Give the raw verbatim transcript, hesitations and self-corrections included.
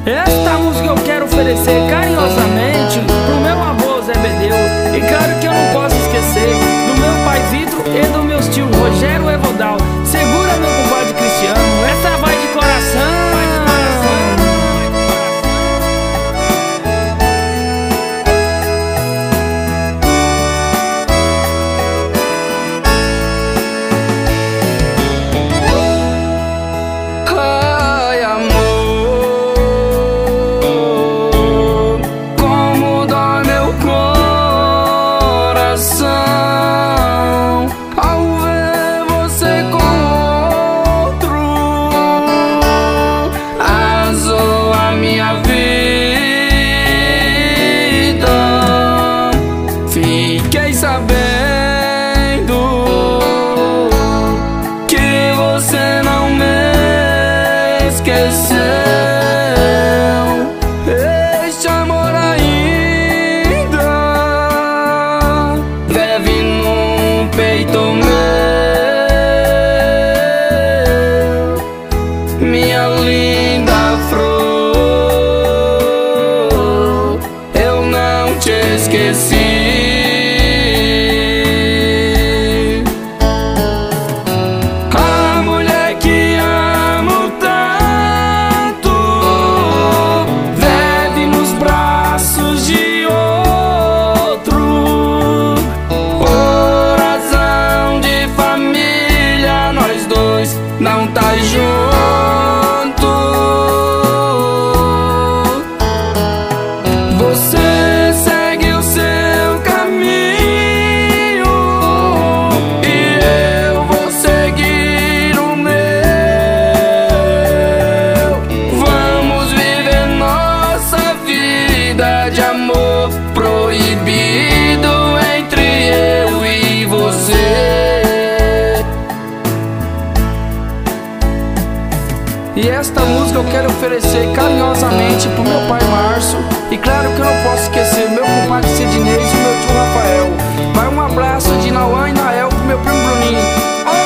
Esta música eu quero oferecer carinhosamente pro meu avô Zé Bedeu. E claro que eu não posso esquecer do meu pai Vitor e do meu tio Rogério Evodal. Segura meu compadre Cristiano, essa vai de coração. Este amor ainda vive no peito meu, minha linda flor, eu não te esqueci. Não tá junto. Você segue o seu caminho e eu vou seguir o meu. Vamos viver nossa vida de amor proibido entre eu e você. E esta música eu quero oferecer carinhosamente pro meu pai Márcio. E claro que eu não posso esquecer meu compadre Sidney e o meu tio Rafael. Vai um abraço de Nauã E Nael pro meu primo Bruninho.